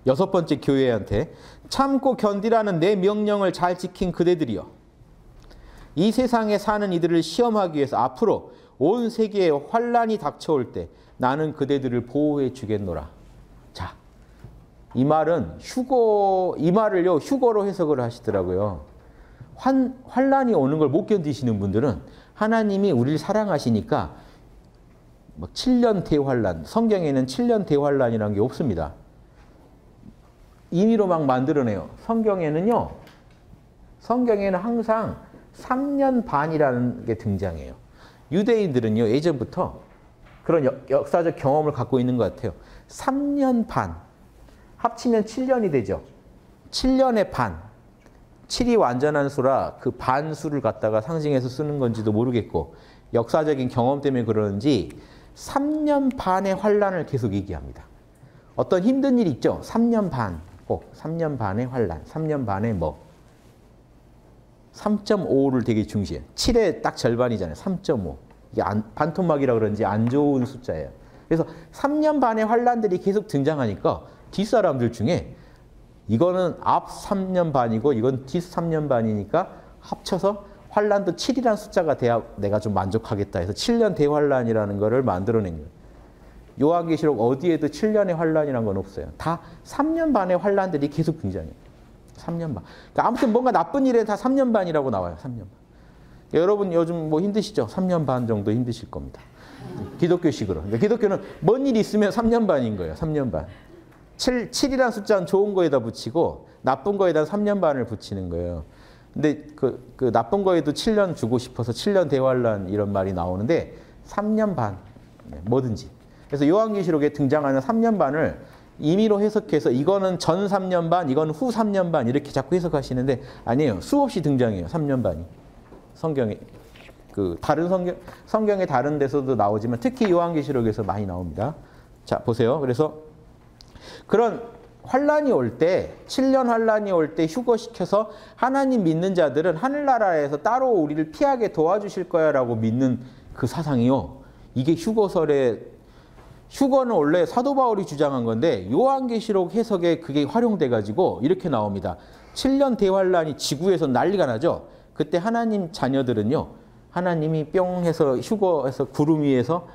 여섯 번째 교회한테 참고 견디라는 내 명령을 잘 지킨 그대들이여. 이 세상에 사는 이들을 시험하기 위해서 앞으로 온 세계에 환란이 닥쳐올 때 나는 그대들을 보호해 주겠노라. 자, 이 말은 이 말을요 휴거로 해석을 하시더라고요. 환란이 오는 걸 못 견디시는 분들은 하나님이 우리를 사랑하시니까 뭐 7년 대환란, 성경에는 7년 대환란이라는 게 없습니다. 임의로 막 만들어내요. 성경에는 항상 3년 반이라는 게 등장해요. 유대인들은요 예전부터 그런 역사적 경험을 갖고 있는 것 같아요. 3년 반, 합치면 7년이 되죠. 7년의 반, 7이 완전한 수라 그 반수를 갖다가 상징해서 쓰는 건지도 모르겠고 역사적인 경험 때문에 그러는지 3년 반의 환란을 계속 얘기합니다. 어떤 힘든 일 있죠? 3년 반, 꼭 3년 반의 환란, 3년 반의 뭐 3.5를 되게 중시해요. 7의 딱 절반이잖아요. 3.5. 이게 반토막이라 그런지 안 좋은 숫자예요. 그래서 3년 반의 환란들이 계속 등장하니까 뒷사람들 중에 이거는 앞 3년 반이고 이건 뒷 3년 반이니까 합쳐서 환란도 7이라는 숫자가 돼야 내가 좀 만족하겠다 해서 7년 대환란이라는 거를 만들어낸 거예요. 요한계시록 어디에도 7년의 환란이라는 건 없어요. 다 3년 반의 환란들이 계속 등장해요. 3년 반. 그러니까 아무튼 뭔가 나쁜 일에 다 3년 반이라고 나와요. 3년 반. 여러분 요즘 뭐 힘드시죠? 3년 반 정도 힘드실 겁니다. 기독교식으로. 그러니까 기독교는 뭔 일이 있으면 3년 반인 거예요. 3년 반. 7이라는 숫자는 좋은 거에다 붙이고 나쁜 거에다 3년 반을 붙이는 거예요. 근데 그 나쁜 거에도 7년 주고 싶어서 7년 대환란 이런 말이 나오는데 3년 반. 뭐든지. 그래서 요한계시록에 등장하는 3년 반을 임의로 해석해서 이거는 전 3년 반, 이건 후 3년 반 이렇게 자꾸 해석하시는데 아니에요. 수없이 등장해요. 3년 반이. 성경에 다른 성경의 다른 데서도 나오지만 특히 요한계시록에서 많이 나옵니다. 자, 보세요. 그래서 그런 환란이 올 때 7년 환란이 올 때 휴거시켜서 하나님 믿는 자들은 하늘나라에서 따로 우리를 피하게 도와주실 거야라고 믿는 그 사상이요. 이게 휴거는 원래 사도 바울이 주장한 건데 요한계시록 해석에 그게 활용돼 가지고 이렇게 나옵니다. 7년 대환란이 지구에서 난리가 나죠. 그때 하나님 자녀들은요. 하나님이 뿅 해서 휴거해서 구름 위에서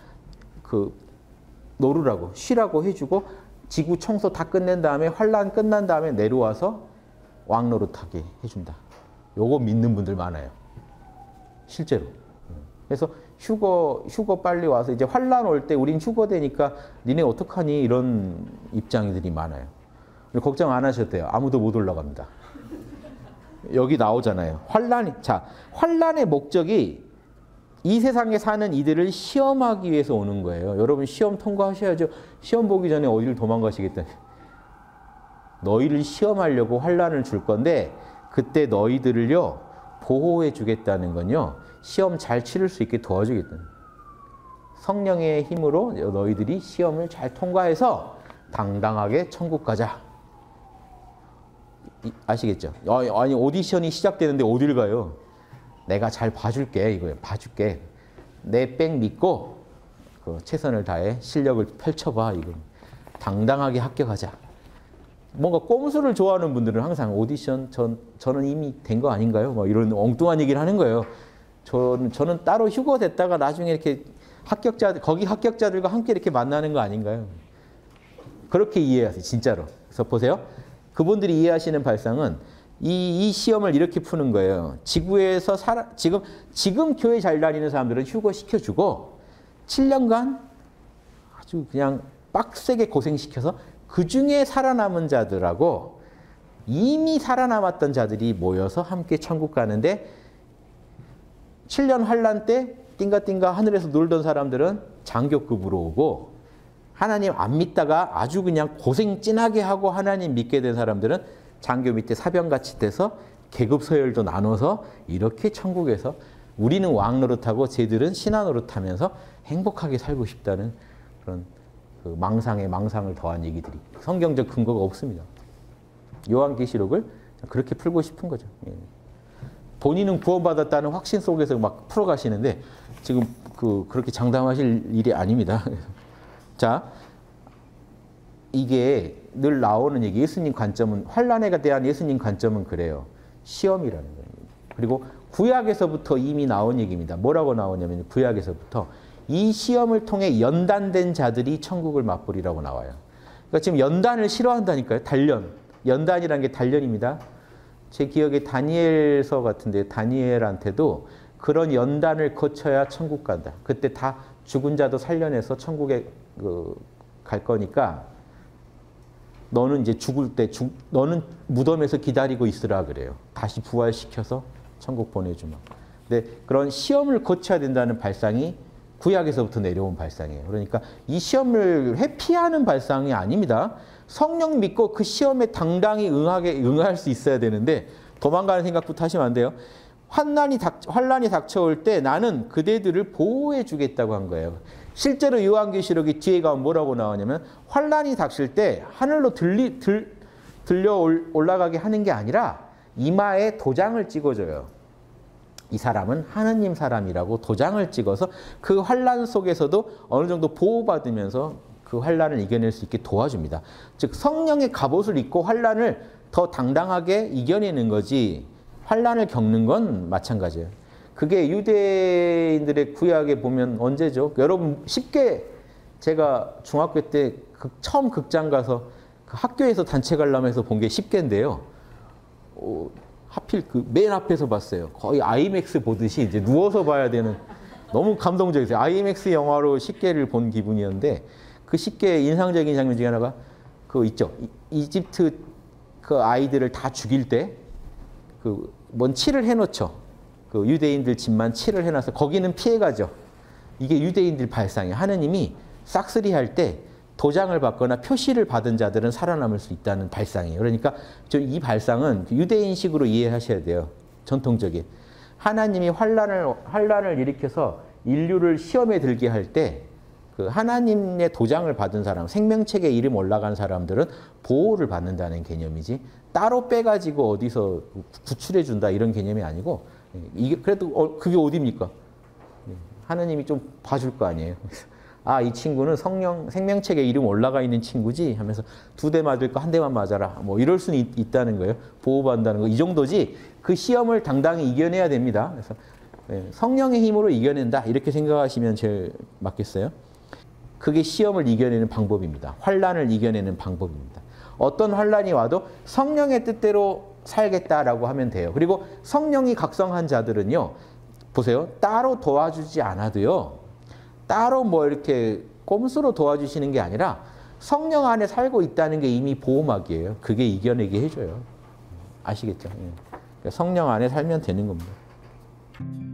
놀으라고 쉬라고 해주고 지구 청소 다 끝낸 다음에 환란 끝난 다음에 내려와서 왕노릇하게 해준다. 요거 믿는 분들 많아요. 실제로. 그래서 휴거 빨리 와서 이제 환란 올 때 우린 휴거되니까 니네 어떡하니 이런 입장들이 많아요. 걱정 안 하셔도 돼요. 아무도 못 올라갑니다. 여기 나오잖아요. 환란의 목적이 이 세상에 사는 이들을 시험하기 위해서 오는 거예요. 여러분 시험 통과하셔야죠. 시험 보기 전에 어디를 도망가시겠다. 너희를 시험하려고 환란을 줄 건데 그때 너희들을요 보호해 주겠다는 건요. 시험 잘 치를 수 있게 도와주겠다는 거예요. 성령의 힘으로 너희들이 시험을 잘 통과해서 당당하게 천국 가자. 아시겠죠? 아니 오디션이 시작되는데 어딜 가요? 내가 잘 봐줄게 이거예요. 봐줄게. 내 백 믿고 최선을 다해 실력을 펼쳐봐. 이거 당당하게 합격하자. 뭔가 꼼수를 좋아하는 분들은 항상 오디션 저는 이미 된 거 아닌가요? 뭐 이런 엉뚱한 얘기를 하는 거예요. 저는 따로 휴거됐다가 나중에 이렇게 거기 합격자들과 함께 이렇게 만나는 거 아닌가요? 그렇게 이해하세요. 진짜로. 그래서 보세요. 그분들이 이해하시는 발상은 이 시험을 이렇게 푸는 거예요. 지구에서 지금 교회 잘 다니는 사람들은 휴거시켜주고 7년간 아주 그냥 빡세게 고생시켜서 그 중에 살아남은 자들하고 이미 살아남았던 자들이 모여서 함께 천국 가는데 7년 환란 때 띵가띵가 하늘에서 놀던 사람들은 장교급으로 오고 하나님 안 믿다가 아주 그냥 고생 진하게 하고 하나님 믿게 된 사람들은 장교 밑에 사병같이 돼서 계급 서열도 나눠서 이렇게 천국에서 우리는 왕 노릇하고 쟤들은 신하 노릇하면서 행복하게 살고 싶다는 그런 그 망상에 망상을 더한 얘기들이 성경적 근거가 없습니다. 요한계시록을 그렇게 풀고 싶은 거죠. 본인은 구원받았다는 확신 속에서 막 풀어가시는데 지금 그렇게 장담하실 일이 아닙니다. 자, 이게 늘 나오는 얘기, 예수님 관점은, 환난에 대한 예수님 관점은 그래요. 시험이라는 거예요. 그리고 구약에서부터 이미 나온 얘기입니다. 뭐라고 나오냐면 구약에서부터 이 시험을 통해 연단된 자들이 천국을 맛보리라고 나와요. 그러니까 지금 연단을 싫어한다니까요. 단련. 연단이라는 게 단련입니다. 제 기억에 다니엘서 같은데 다니엘한테도 그런 연단을 거쳐야 천국 간다. 그때 다 죽은 자도 살려내서 천국에 갈 거니까 너는 이제 죽을 때 너는 무덤에서 기다리고 있으라 그래요. 다시 부활시켜서 천국 보내주마. 근데 그런 시험을 거쳐야 된다는 발상이 구약에서부터 내려온 발상이에요. 그러니까 이 시험을 회피하는 발상이 아닙니다. 성령 믿고 그 시험에 당당히 응할 수 있어야 되는데 도망가는 생각부터 하시면 안 돼요. 환난이 닥쳐올 때 나는 그대들을 보호해 주겠다고 한 거예요. 실제로 요한계시록이 뒤에 가면 뭐라고 나오냐면 환난이 닥칠 때 하늘로 들려 올라가게 하는 게 아니라 이마에 도장을 찍어줘요. 이 사람은 하느님 사람이라고 도장을 찍어서 그 환난 속에서도 어느 정도 보호받으면서 그 환난을 이겨낼 수 있게 도와줍니다. 즉 성령의 갑옷을 입고 환난을 더 당당하게 이겨내는 거지 환난을 겪는 건 마찬가지예요. 그게 유대인들의 구약에 보면 언제죠? 여러분 쉽게 제가 중학교 때 처음 극장 가서 그 학교에서 단체 관람해서 본 게 10개인데요. 하필 그 맨 앞에서 봤어요. 거의 아이맥스 보듯이 이제 누워서 봐야 되는 너무 감동적이었어요. 아이맥스 영화로 10개를 본 기분이었는데 그 10개 인상적인 장면 중에 하나가 그 있죠. 이집트 그 아이들을 다 죽일 때 그 뭔 칠을 해놓죠. 그 유대인들 집만 칠을 해놔서 거기는 피해가죠. 이게 유대인들 발상이에요. 하느님이 싹쓸이 할 때 도장을 받거나 표시를 받은 자들은 살아남을 수 있다는 발상이에요. 그러니까 이 발상은 유대인식으로 이해하셔야 돼요. 전통적인. 하나님이 환란을 일으켜서 인류를 시험에 들게 할 때 그 하나님의 도장을 받은 사람, 생명책에 이름 올라간 사람들은 보호를 받는다는 개념이지 따로 빼가지고 어디서 구출해 준다 이런 개념이 아니고 이게 그래도 그게 어디입니까? 하나님이 좀 봐줄 거 아니에요. 아, 이 친구는 생명책에 이름 올라가 있는 친구지 하면서 2대 맞을 거 1대만 맞아라. 뭐 이럴 수는 있다는 거예요. 보호받는다는 거. 이 정도지 그 시험을 당당히 이겨내야 됩니다. 그래서 성령의 힘으로 이겨낸다. 이렇게 생각하시면 제일 맞겠어요. 그게 시험을 이겨내는 방법입니다. 환난을 이겨내는 방법입니다. 어떤 환난이 와도 성령의 뜻대로 살겠다라고 하면 돼요. 그리고 성령이 각성한 자들은요. 보세요. 따로 도와주지 않아도요. 따로 뭐 이렇게 꼼수로 도와주시는 게 아니라 성령 안에 살고 있다는 게 이미 보호막이에요. 그게 이겨내게 해줘요. 아시겠죠? 성령 안에 살면 되는 겁니다.